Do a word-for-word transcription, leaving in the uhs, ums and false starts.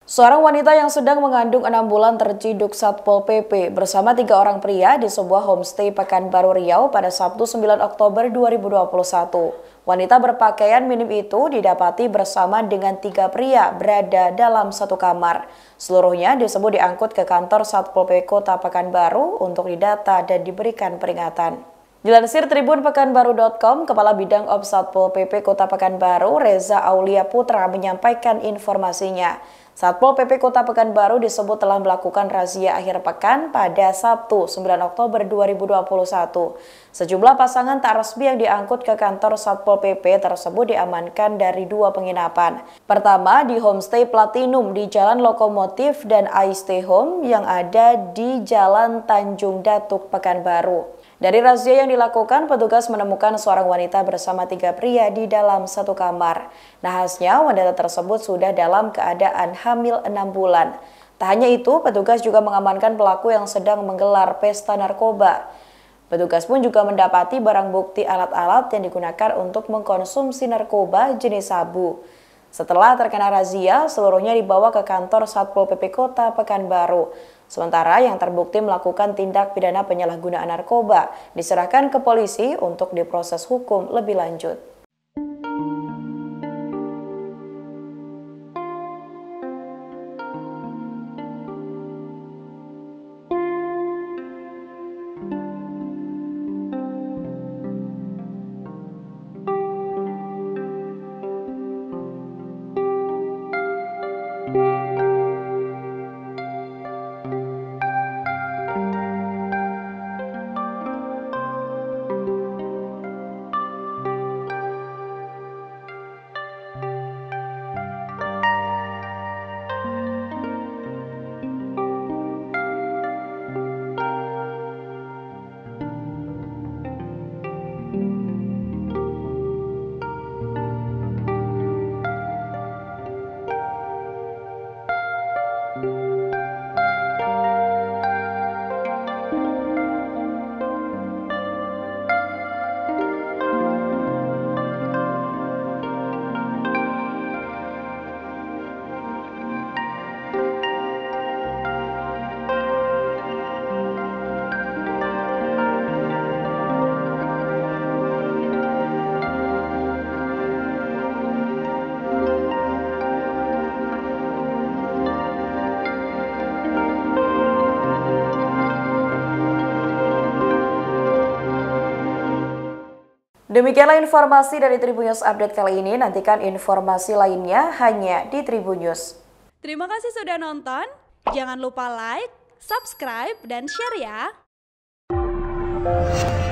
Seorang wanita yang sedang mengandung enam bulan terciduk Satpol P P bersama tiga orang pria di sebuah homestay Pekanbaru Riau pada Sabtu sembilan Oktober dua ribu dua puluh satu. Wanita berpakaian minim itu didapati bersama dengan tiga pria berada dalam satu kamar. Seluruhnya disebut diangkut ke kantor Satpol P P Kota Pekanbaru untuk didata dan diberikan peringatan. Dilansir Tribun Pekanbaru titik com, Kepala Bidang Ops Satpol P P Kota Pekanbaru, Reza Aulia Putra menyampaikan informasinya. Satpol P P Kota Pekanbaru disebut telah melakukan razia akhir pekan pada Sabtu sembilan Oktober dua ribu dua puluh satu. Sejumlah pasangan tak resmi yang diangkut ke kantor Satpol P P tersebut diamankan dari dua penginapan. Pertama di Homestay Platinum di Jalan Lokomotif dan I Stay Home yang ada di Jalan Tanjung Datuk Pekanbaru. Dari razia yang dilakukan, petugas menemukan seorang wanita bersama tiga pria di dalam satu kamar. Nahasnya, wanita tersebut sudah dalam keadaan hamil enam bulan. Tak hanya itu, petugas juga mengamankan pelaku yang sedang menggelar pesta narkoba. Petugas pun juga mendapati barang bukti alat-alat yang digunakan untuk mengkonsumsi narkoba jenis sabu. Setelah terkena razia, seluruhnya dibawa ke kantor Satpol P P Kota Pekanbaru. Sementara yang terbukti melakukan tindak pidana penyalahgunaan narkoba diserahkan ke polisi untuk diproses hukum lebih lanjut. Demikianlah informasi dari Tribun News Update kali ini. Nantikan informasi lainnya hanya di Tribun News. Terima kasih sudah nonton. Jangan lupa like, subscribe, dan share ya.